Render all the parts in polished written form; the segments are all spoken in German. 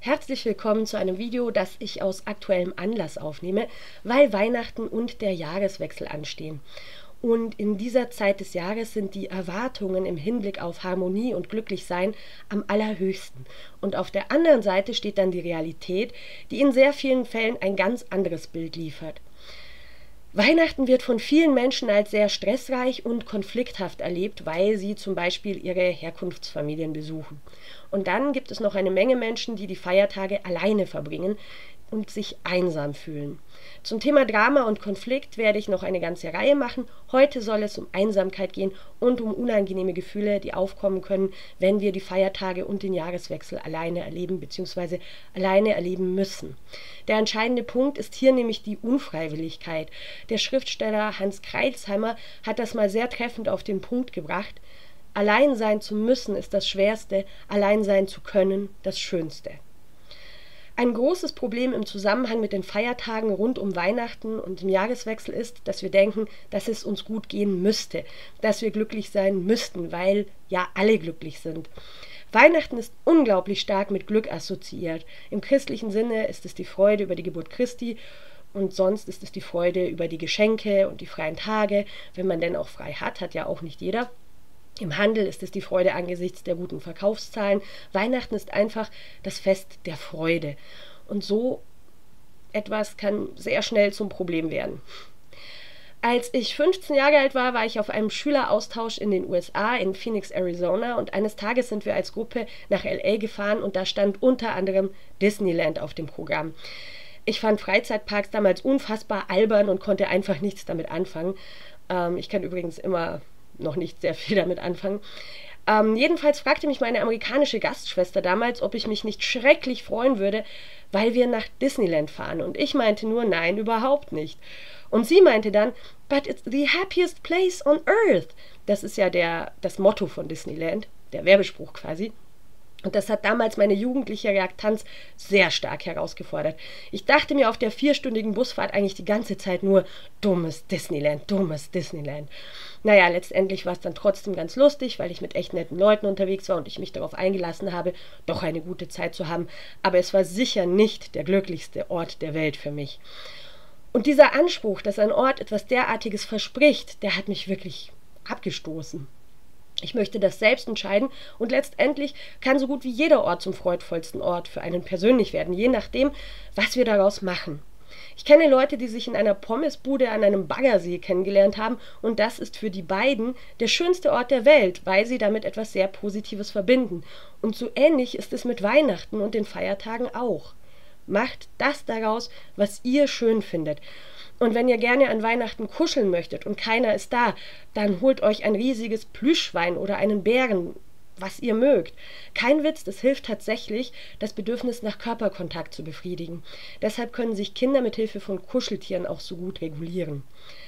Herzlich willkommen zu einem Video, das ich aus aktuellem Anlass aufnehme, weil Weihnachten und der Jahreswechsel anstehen. Und in dieser Zeit des Jahres sind die Erwartungen im Hinblick auf Harmonie und Glücklichsein am allerhöchsten. Und auf der anderen Seite steht dann die Realität, die in sehr vielen Fällen ein ganz anderes Bild liefert. Weihnachten wird von vielen Menschen als sehr stressreich und konflikthaft erlebt, weil sie zum Beispiel ihre Herkunftsfamilien besuchen. Und dann gibt es noch eine Menge Menschen, die die Feiertage alleine verbringen und sich einsam fühlen. Zum Thema Drama und Konflikt werde ich noch eine ganze Reihe machen. Heute soll es um Einsamkeit gehen und um unangenehme Gefühle, die aufkommen können, wenn wir die Feiertage und den Jahreswechsel alleine erleben bzw. alleine erleben müssen. Der entscheidende Punkt ist hier nämlich die Unfreiwilligkeit. Der Schriftsteller Hans Crailsheimer hat das mal sehr treffend auf den Punkt gebracht. Allein sein zu müssen ist das Schwerste, allein sein zu können das Schönste. Ein großes Problem im Zusammenhang mit den Feiertagen rund um Weihnachten und dem Jahreswechsel ist, dass wir denken, dass es uns gut gehen müsste, dass wir glücklich sein müssten, weil ja alle glücklich sind. Weihnachten ist unglaublich stark mit Glück assoziiert. Im christlichen Sinne ist es die Freude über die Geburt Christi und sonst ist es die Freude über die Geschenke und die freien Tage, wenn man denn auch frei hat, hat ja auch nicht jeder. Im Handel ist es die Freude angesichts der guten Verkaufszahlen. Weihnachten ist einfach das Fest der Freude. Und so etwas kann sehr schnell zum Problem werden. Als ich 15 Jahre alt war, war ich auf einem Schüleraustausch in den USA, in Phoenix, Arizona. Und eines Tages sind wir als Gruppe nach LA gefahren und da stand unter anderem Disneyland auf dem Programm. Ich fand Freizeitparks damals unfassbar albern und konnte einfach nichts damit anfangen. Ich kann übrigens immer noch nicht sehr viel damit anfangen. Jedenfalls fragte mich meine amerikanische Gastschwester damals, ob ich mich nicht schrecklich freuen würde, weil wir nach Disneyland fahren. Und ich meinte nur, nein, überhaupt nicht. Und sie meinte dann, but it's the happiest place on earth. Das ist ja das Motto von Disneyland, der Werbespruch quasi. Und das hat damals meine jugendliche Reaktanz sehr stark herausgefordert. Ich dachte mir auf der 4-stündigen Busfahrt eigentlich die ganze Zeit nur, dummes Disneyland, dummes Disneyland. Naja, letztendlich war es dann trotzdem ganz lustig, weil ich mit echt netten Leuten unterwegs war und ich mich darauf eingelassen habe, doch eine gute Zeit zu haben. Aber es war sicher nicht der glücklichste Ort der Welt für mich. Und dieser Anspruch, dass ein Ort etwas derartiges verspricht, der hat mich wirklich abgestoßen. Ich möchte das selbst entscheiden und letztendlich kann so gut wie jeder Ort zum freudvollsten Ort für einen persönlich werden, je nachdem, was wir daraus machen. Ich kenne Leute, die sich in einer Pommesbude an einem Baggersee kennengelernt haben und das ist für die beiden der schönste Ort der Welt, weil sie damit etwas sehr Positives verbinden. Und so ähnlich ist es mit Weihnachten und den Feiertagen auch. Macht das daraus, was ihr schön findet. Und wenn ihr gerne an Weihnachten kuscheln möchtet und keiner ist da, dann holt euch ein riesiges Plüschschwein oder einen Bären, was ihr mögt. Kein Witz, das hilft tatsächlich, das Bedürfnis nach Körperkontakt zu befriedigen. Deshalb können sich Kinder mit Hilfe von Kuscheltieren auch so gut regulieren.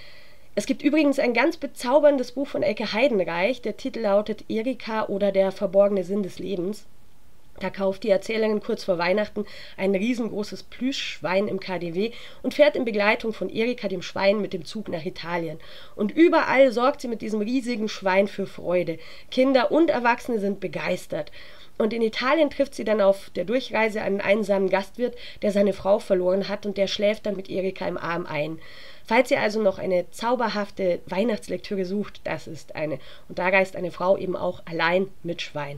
Es gibt übrigens ein ganz bezauberndes Buch von Elke Heidenreich, der Titel lautet Erika oder der verborgene Sinn des Lebens. Da kauft die Erzählerin kurz vor Weihnachten ein riesengroßes Plüschschwein im KaDeWe und fährt in Begleitung von Erika, dem Schwein, mit dem Zug nach Italien. Und überall sorgt sie mit diesem riesigen Schwein für Freude. Kinder und Erwachsene sind begeistert. Und in Italien trifft sie dann auf der Durchreise einen einsamen Gastwirt, der seine Frau verloren hat und der schläft dann mit Erika im Arm ein. Falls ihr also noch eine zauberhafte Weihnachtslektüre sucht, das ist eine. Und da reist eine Frau eben auch allein mit Schwein.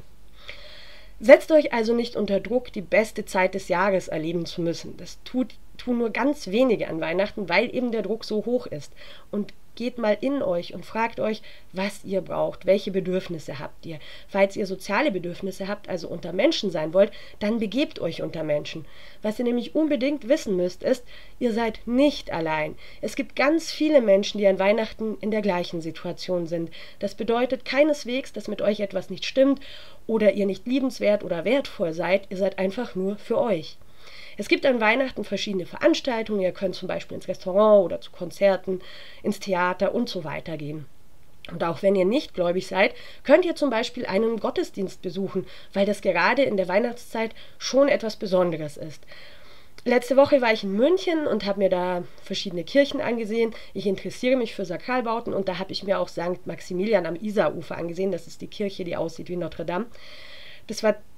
Setzt euch also nicht unter Druck, die beste Zeit des Jahres erleben zu müssen. Das tun nur ganz wenige an Weihnachten, weil eben der Druck so hoch ist. Und geht mal in euch und fragt euch, was ihr braucht, welche Bedürfnisse habt ihr. Falls ihr soziale Bedürfnisse habt, also unter Menschen sein wollt, dann begebt euch unter Menschen. Was ihr nämlich unbedingt wissen müsst, ist, ihr seid nicht allein. Es gibt ganz viele Menschen, die an Weihnachten in der gleichen Situation sind. Das bedeutet keineswegs, dass mit euch etwas nicht stimmt oder ihr nicht liebenswert oder wertvoll seid. Ihr seid einfach nur für euch. Es gibt an Weihnachten verschiedene Veranstaltungen. Ihr könnt zum Beispiel ins Restaurant oder zu Konzerten, ins Theater und so weiter gehen. Und auch wenn ihr nicht gläubig seid, könnt ihr zum Beispiel einen Gottesdienst besuchen, weil das gerade in der Weihnachtszeit schon etwas Besonderes ist. Letzte Woche war ich in München und habe mir da verschiedene Kirchen angesehen. Ich interessiere mich für Sakralbauten und da habe ich mir auch St. Maximilian am Isarufer angesehen. Das ist die Kirche, die aussieht wie Notre Dame. Das war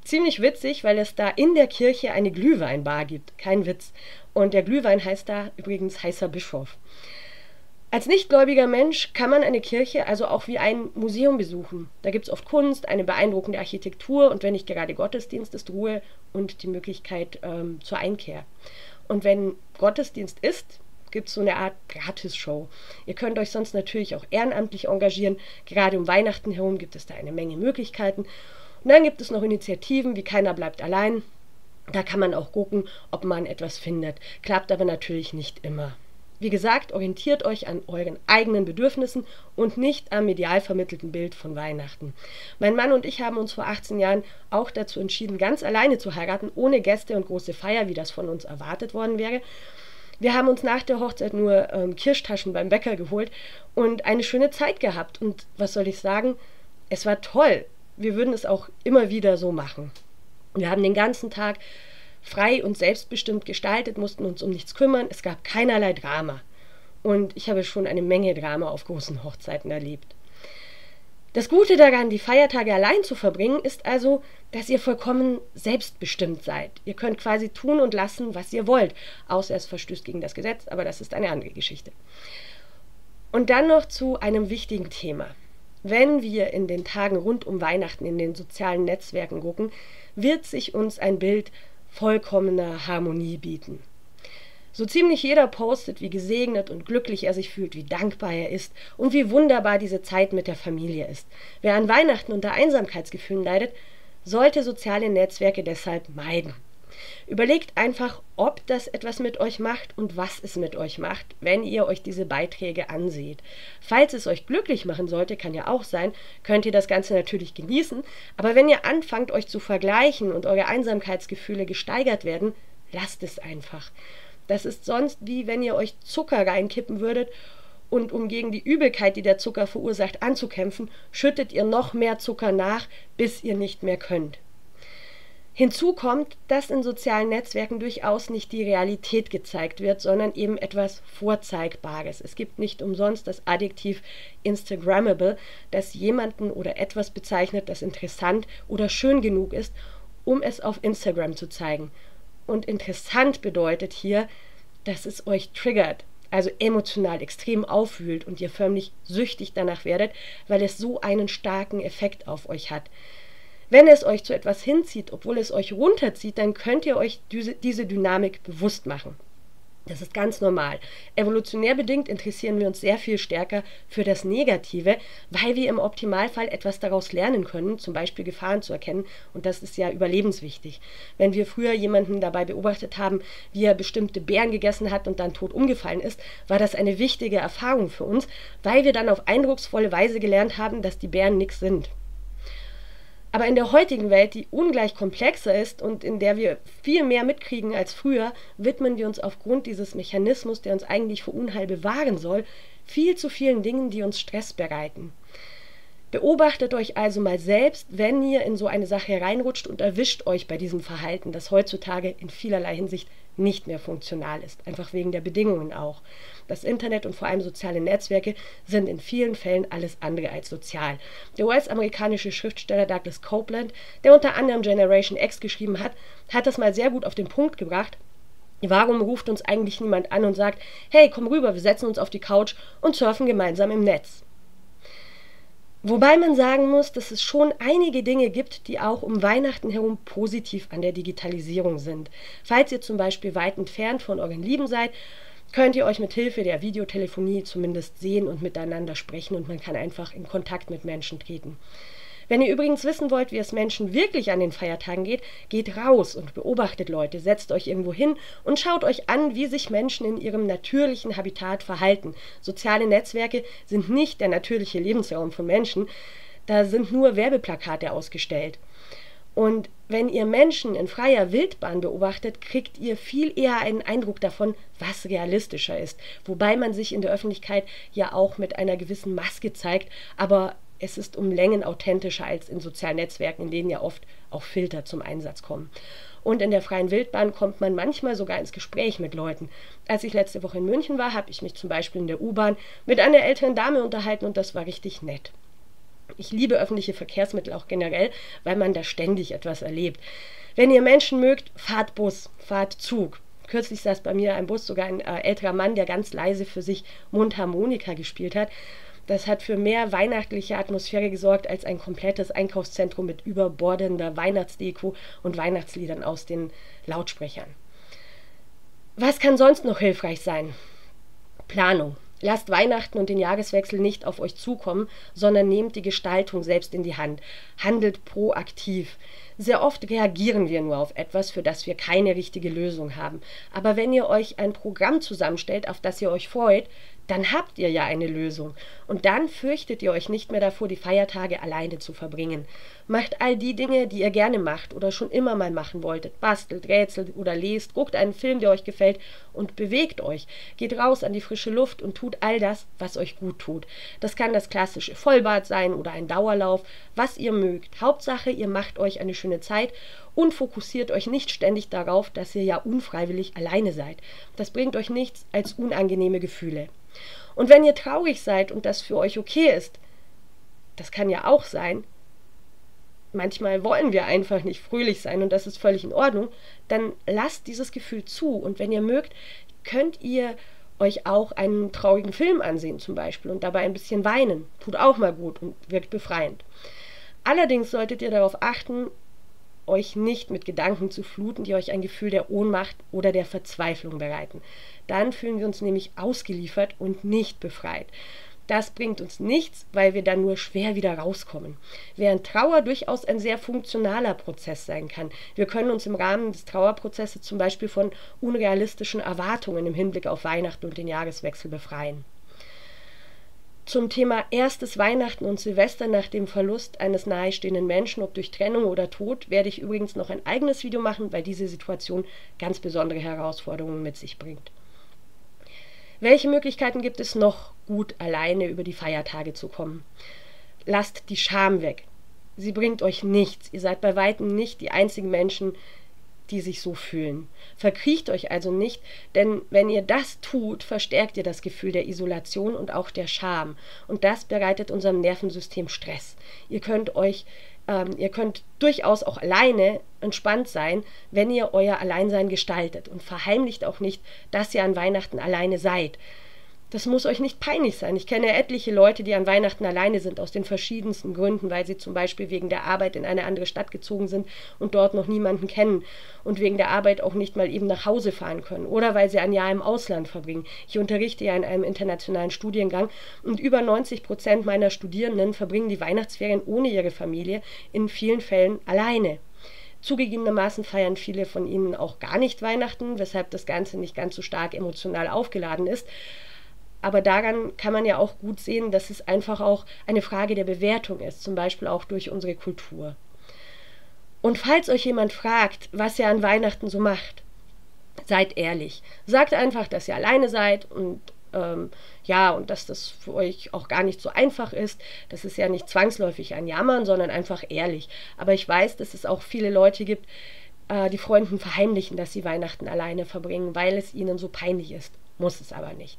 Ziemlich witzig, weil es da in der Kirche eine Glühweinbar gibt. Kein Witz. Und der Glühwein heißt da übrigens heißer Bischof. Als nichtgläubiger Mensch kann man eine Kirche also auch wie ein Museum besuchen. Da gibt es oft Kunst, eine beeindruckende Architektur und wenn nicht gerade Gottesdienst ist, Ruhe und die Möglichkeit zur Einkehr. Und wenn Gottesdienst ist, gibt es so eine Art Gratisshow. Ihr könnt euch sonst natürlich auch ehrenamtlich engagieren. Gerade um Weihnachten herum gibt es da eine Menge Möglichkeiten. Und dann gibt es noch Initiativen wie Keiner bleibt allein. Da kann man auch gucken, ob man etwas findet. Klappt aber natürlich nicht immer. Wie gesagt, orientiert euch an euren eigenen Bedürfnissen und nicht am medial vermittelten Bild von Weihnachten. Mein Mann und ich haben uns vor 18 Jahren auch dazu entschieden, ganz alleine zu heiraten, ohne Gäste und große Feier, wie das von uns erwartet worden wäre. Wir haben uns nach der Hochzeit nur Kirschtaschen beim Bäcker geholt und eine schöne Zeit gehabt. Und was soll ich sagen? Es war toll. Wir würden es auch immer wieder so machen. Wir haben den ganzen Tag frei und selbstbestimmt gestaltet, mussten uns um nichts kümmern, es gab keinerlei Drama. Und ich habe schon eine Menge Drama auf großen Hochzeiten erlebt. Das Gute daran, die Feiertage allein zu verbringen, ist also, dass ihr vollkommen selbstbestimmt seid. Ihr könnt quasi tun und lassen, was ihr wollt, außer es verstößt gegen das Gesetz, aber das ist eine andere Geschichte. Und dann noch zu einem wichtigen Thema. Wenn wir in den Tagen rund um Weihnachten in den sozialen Netzwerken gucken, wird sich uns ein Bild vollkommener Harmonie bieten. So ziemlich jeder postet, wie gesegnet und glücklich er sich fühlt, wie dankbar er ist und wie wunderbar diese Zeit mit der Familie ist. Wer an Weihnachten unter Einsamkeitsgefühlen leidet, sollte soziale Netzwerke deshalb meiden. Überlegt einfach, ob das etwas mit euch macht und was es mit euch macht, wenn ihr euch diese Beiträge anseht. Falls es euch glücklich machen sollte, kann ja auch sein, könnt ihr das Ganze natürlich genießen, aber wenn ihr anfangt, euch zu vergleichen und eure Einsamkeitsgefühle gesteigert werden, lasst es einfach. Das ist sonst wie wenn ihr euch Zucker reinkippen würdet und um gegen die Übelkeit, die der Zucker verursacht, anzukämpfen, schüttet ihr noch mehr Zucker nach, bis ihr nicht mehr könnt. Hinzu kommt, dass in sozialen Netzwerken durchaus nicht die Realität gezeigt wird, sondern eben etwas Vorzeigbares. Es gibt nicht umsonst das Adjektiv Instagrammable, das jemanden oder etwas bezeichnet, das interessant oder schön genug ist, um es auf Instagram zu zeigen. Und interessant bedeutet hier, dass es euch triggert, also emotional extrem aufwühlt und ihr förmlich süchtig danach werdet, weil es so einen starken Effekt auf euch hat. Wenn es euch zu etwas hinzieht, obwohl es euch runterzieht, dann könnt ihr euch diese Dynamik bewusst machen. Das ist ganz normal. Evolutionär bedingt interessieren wir uns sehr viel stärker für das Negative, weil wir im Optimalfall etwas daraus lernen können, zum Beispiel Gefahren zu erkennen, und das ist ja überlebenswichtig. Wenn wir früher jemanden dabei beobachtet haben, wie er bestimmte Beeren gegessen hat und dann tot umgefallen ist, war das eine wichtige Erfahrung für uns, weil wir dann auf eindrucksvolle Weise gelernt haben, dass die Beeren nichts sind. Aber in der heutigen Welt, die ungleich komplexer ist und in der wir viel mehr mitkriegen als früher, widmen wir uns aufgrund dieses Mechanismus, der uns eigentlich vor Unheil bewahren soll, viel zu vielen Dingen, die uns Stress bereiten. Beobachtet euch also mal selbst, wenn ihr in so eine Sache reinrutscht und erwischt euch bei diesem Verhalten, das heutzutage in vielerlei Hinsicht nicht mehr funktional ist, einfach wegen der Bedingungen auch. Das Internet und vor allem soziale Netzwerke sind in vielen Fällen alles andere als sozial. Der US-amerikanische Schriftsteller Douglas Copeland, der unter anderem Generation X geschrieben hat, hat das mal sehr gut auf den Punkt gebracht. Warum ruft uns eigentlich niemand an und sagt, hey, komm rüber, wir setzen uns auf die Couch und surfen gemeinsam im Netz? Wobei man sagen muss, dass es schon einige Dinge gibt, die auch um Weihnachten herum positiv an der Digitalisierung sind. Falls ihr zum Beispiel weit entfernt von euren Lieben seid, könnt ihr euch mit Hilfe der Videotelefonie zumindest sehen und miteinander sprechen und man kann einfach in Kontakt mit Menschen treten. Wenn ihr übrigens wissen wollt, wie es Menschen wirklich an den Feiertagen geht, geht raus und beobachtet Leute, setzt euch irgendwo hin und schaut euch an, wie sich Menschen in ihrem natürlichen Habitat verhalten. Soziale Netzwerke sind nicht der natürliche Lebensraum von Menschen, da sind nur Werbeplakate ausgestellt. Und wenn ihr Menschen in freier Wildbahn beobachtet, kriegt ihr viel eher einen Eindruck davon, was realistischer ist. Wobei man sich in der Öffentlichkeit ja auch mit einer gewissen Maske zeigt, aber es ist um Längen authentischer als in sozialen Netzwerken, in denen ja oft auch Filter zum Einsatz kommen. Und in der freien Wildbahn kommt man manchmal sogar ins Gespräch mit Leuten. Als ich letzte Woche in München war, habe ich mich zum Beispiel in der U-Bahn mit einer älteren Dame unterhalten und das war richtig nett. Ich liebe öffentliche Verkehrsmittel auch generell, weil man da ständig etwas erlebt. Wenn ihr Menschen mögt, fahrt Bus, fahrt Zug. Kürzlich saß bei mir im Bus sogar ein älterer Mann, der ganz leise für sich Mundharmonika gespielt hat. Das hat für mehr weihnachtliche Atmosphäre gesorgt als ein komplettes Einkaufszentrum mit überbordender Weihnachtsdeko und Weihnachtsliedern aus den Lautsprechern. Was kann sonst noch hilfreich sein? Planung. Lasst Weihnachten und den Jahreswechsel nicht auf euch zukommen, sondern nehmt die Gestaltung selbst in die Hand. Handelt proaktiv. Sehr oft reagieren wir nur auf etwas, für das wir keine richtige Lösung haben. Aber wenn ihr euch ein Programm zusammenstellt, auf das ihr euch freut, dann habt ihr ja eine Lösung. Und dann fürchtet ihr euch nicht mehr davor, die Feiertage alleine zu verbringen. Macht all die Dinge, die ihr gerne macht oder schon immer mal machen wolltet. Bastelt, rätselt oder lest, guckt einen Film, der euch gefällt und bewegt euch. Geht raus an die frische Luft und tut all das, was euch gut tut. Das kann das klassische Vollbad sein oder ein Dauerlauf, was ihr mögt. Hauptsache, ihr macht euch eine schöne Zeit und fokussiert euch nicht ständig darauf, dass ihr ja unfreiwillig alleine seid. Das bringt euch nichts als unangenehme Gefühle. Und wenn ihr traurig seid und das für euch okay ist, das kann ja auch sein, manchmal wollen wir einfach nicht fröhlich sein und das ist völlig in Ordnung, dann lasst dieses Gefühl zu und wenn ihr mögt, könnt ihr euch auch einen traurigen Film ansehen zum Beispiel und dabei ein bisschen weinen. Tut auch mal gut und wirkt befreiend. Allerdings solltet ihr darauf achten, euch nicht mit Gedanken zu fluten, die euch ein Gefühl der Ohnmacht oder der Verzweiflung bereiten. Dann fühlen wir uns nämlich ausgeliefert und nicht befreit. Das bringt uns nichts, weil wir dann nur schwer wieder rauskommen. Während Trauer durchaus ein sehr funktionaler Prozess sein kann. Wir können uns im Rahmen des Trauerprozesses zum Beispiel von unrealistischen Erwartungen im Hinblick auf Weihnachten und den Jahreswechsel befreien. Zum Thema erstes Weihnachten und Silvester nach dem Verlust eines nahestehenden Menschen, ob durch Trennung oder Tod, werde ich übrigens noch ein eigenes Video machen, weil diese Situation ganz besondere Herausforderungen mit sich bringt. Welche Möglichkeiten gibt es noch, gut alleine über die Feiertage zu kommen? Lasst die Scham weg. Sie bringt euch nichts. Ihr seid bei weitem nicht die einzigen Menschen, die sich so fühlen. Verkriecht euch also nicht, denn wenn ihr das tut, verstärkt ihr das Gefühl der Isolation und auch der Scham. Und das bereitet unserem Nervensystem Stress. Ihr könnt durchaus auch alleine entspannt sein, wenn ihr euer Alleinsein gestaltet und verheimlicht auch nicht, dass ihr an Weihnachten alleine seid. Das muss euch nicht peinlich sein. Ich kenne etliche Leute, die an Weihnachten alleine sind, aus den verschiedensten Gründen, weil sie zum Beispiel wegen der Arbeit in eine andere Stadt gezogen sind und dort noch niemanden kennen und wegen der Arbeit auch nicht mal eben nach Hause fahren können oder weil sie ein Jahr im Ausland verbringen. Ich unterrichte ja in einem internationalen Studiengang und über 90% meiner Studierenden verbringen die Weihnachtsferien ohne ihre Familie, in vielen Fällen alleine. Zugegebenermaßen feiern viele von ihnen auch gar nicht Weihnachten, weshalb das Ganze nicht ganz so stark emotional aufgeladen ist. Aber daran kann man ja auch gut sehen, dass es einfach auch eine Frage der Bewertung ist, zum Beispiel auch durch unsere Kultur. Und falls euch jemand fragt, was ihr an Weihnachten so macht, seid ehrlich. Sagt einfach, dass ihr alleine seid und und dass das für euch auch gar nicht so einfach ist. Das ist ja nicht zwangsläufig ein Jammern, sondern einfach ehrlich. Aber ich weiß, dass es auch viele Leute gibt, die Freunden verheimlichen, dass sie Weihnachten alleine verbringen, weil es ihnen so peinlich ist. Muss es aber nicht.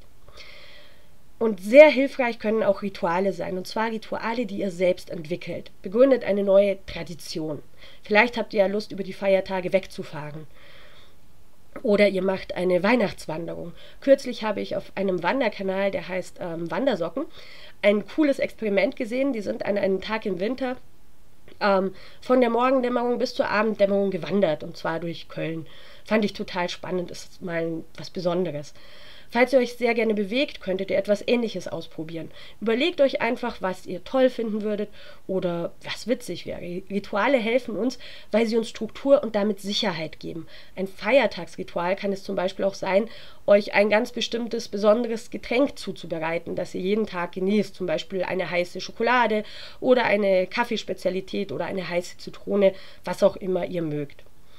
Und sehr hilfreich können auch Rituale sein, und zwar Rituale, die ihr selbst entwickelt. Begründet eine neue Tradition. Vielleicht habt ihr ja Lust, über die Feiertage wegzufahren. Oder ihr macht eine Weihnachtswanderung. Kürzlich habe ich auf einem Wanderkanal, der heißt Wandersocken, ein cooles Experiment gesehen. Die sind an einem Tag im Winter von der Morgendämmerung bis zur Abenddämmerung gewandert, und zwar durch Köln. Fand ich total spannend, ist mal was Besonderes. Falls ihr euch sehr gerne bewegt, könntet ihr etwas Ähnliches ausprobieren. Überlegt euch einfach, was ihr toll finden würdet oder was witzig wäre. Rituale helfen uns, weil sie uns Struktur und damit Sicherheit geben. Ein Feiertagsritual kann es zum Beispiel auch sein, euch ein ganz bestimmtes, besonderes Getränk zuzubereiten, das ihr jeden Tag genießt. Zum Beispiel eine heiße Schokolade oder eine Kaffeespezialität oder eine heiße Zitrone, was auch immer ihr mögt.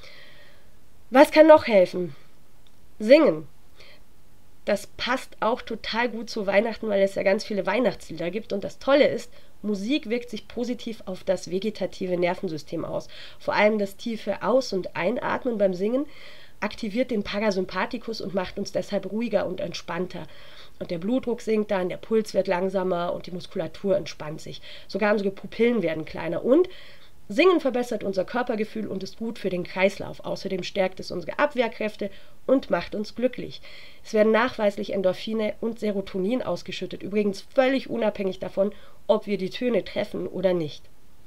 Was kann noch helfen? Singen. Das passt auch total gut zu Weihnachten, weil es ja ganz viele Weihnachtslieder gibt. Und das Tolle ist, Musik wirkt sich positiv auf das vegetative Nervensystem aus. Vor allem das tiefe Aus- und Einatmen beim Singen aktiviert den Parasympathikus und macht uns deshalb ruhiger und entspannter. Und der Blutdruck sinkt dann, der Puls wird langsamer und die Muskulatur entspannt sich. Sogar unsere Pupillen werden kleiner. Und Singen verbessert unser Körpergefühl und ist gut für den Kreislauf. Außerdem stärkt es unsere Abwehrkräfte und macht uns glücklich. Es werden nachweislich Endorphine und Serotonin ausgeschüttet, übrigens völlig unabhängig davon, ob wir die Töne treffen oder nicht.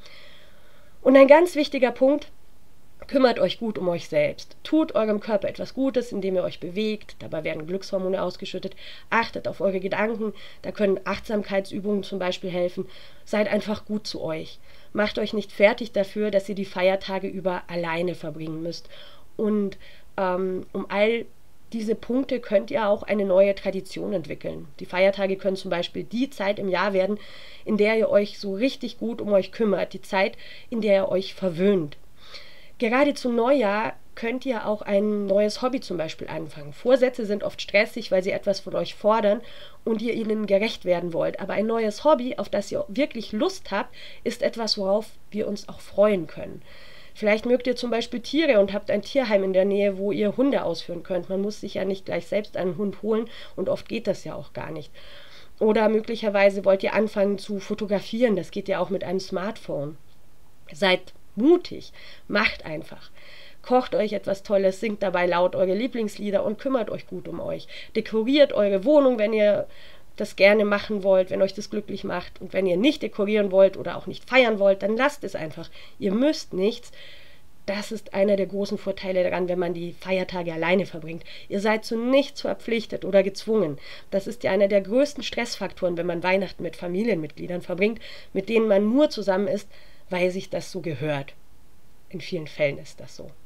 Und ein ganz wichtiger Punkt: Kümmert euch gut um euch selbst. Tut eurem Körper etwas Gutes, indem ihr euch bewegt. Dabei werden Glückshormone ausgeschüttet. Achtet auf eure Gedanken. Da können Achtsamkeitsübungen zum Beispiel helfen. Seid einfach gut zu euch. Macht euch nicht fertig dafür, dass ihr die Feiertage über alleine verbringen müsst. Und um all diese Punkte könnt ihr auch eine neue Tradition entwickeln. Die Feiertage können zum Beispiel die Zeit im Jahr werden, in der ihr euch so richtig gut um euch kümmert. Die Zeit, in der ihr euch verwöhnt. Gerade zum Neujahr könnt ihr auch ein neues Hobby zum Beispiel anfangen. Vorsätze sind oft stressig, weil sie etwas von euch fordern und ihr ihnen gerecht werden wollt. Aber ein neues Hobby, auf das ihr wirklich Lust habt, ist etwas, worauf wir uns auch freuen können. Vielleicht mögt ihr zum Beispiel Tiere und habt ein Tierheim in der Nähe, wo ihr Hunde ausführen könnt. Man muss sich ja nicht gleich selbst einen Hund holen und oft geht das ja auch gar nicht. Oder möglicherweise wollt ihr anfangen zu fotografieren. Das geht ja auch mit einem Smartphone. Seid mutig, macht einfach. Kocht euch etwas Tolles, singt dabei laut eure Lieblingslieder und kümmert euch gut um euch. Dekoriert eure Wohnung, wenn ihr das gerne machen wollt, wenn euch das glücklich macht. Und wenn ihr nicht dekorieren wollt oder auch nicht feiern wollt, dann lasst es einfach. Ihr müsst nichts. Das ist einer der großen Vorteile daran, wenn man die Feiertage alleine verbringt. Ihr seid zu nichts verpflichtet oder gezwungen. Das ist ja einer der größten Stressfaktoren, wenn man Weihnachten mit Familienmitgliedern verbringt, mit denen man nur zusammen ist, weil sich das so gehört. In vielen Fällen ist das so.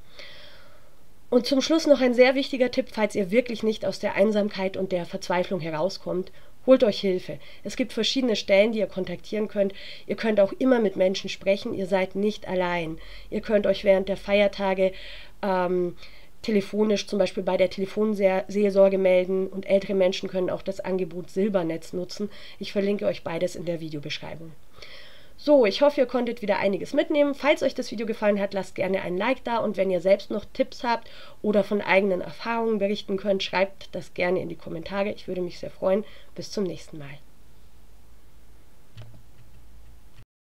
Und zum Schluss noch ein sehr wichtiger Tipp, falls ihr wirklich nicht aus der Einsamkeit und der Verzweiflung herauskommt: Holt euch Hilfe. Es gibt verschiedene Stellen, die ihr kontaktieren könnt. Ihr könnt auch immer mit Menschen sprechen. Ihr seid nicht allein. Ihr könnt euch während der Feiertage telefonisch zum Beispiel bei der Telefonseelsorge melden, und ältere Menschen können auch das Angebot Silbernetz nutzen. Ich verlinke euch beides in der Videobeschreibung. So, ich hoffe, ihr konntet wieder einiges mitnehmen. Falls euch das Video gefallen hat, lasst gerne ein Like da, und wenn ihr selbst noch Tipps habt oder von eigenen Erfahrungen berichten könnt, schreibt das gerne in die Kommentare. Ich würde mich sehr freuen. Bis zum nächsten Mal.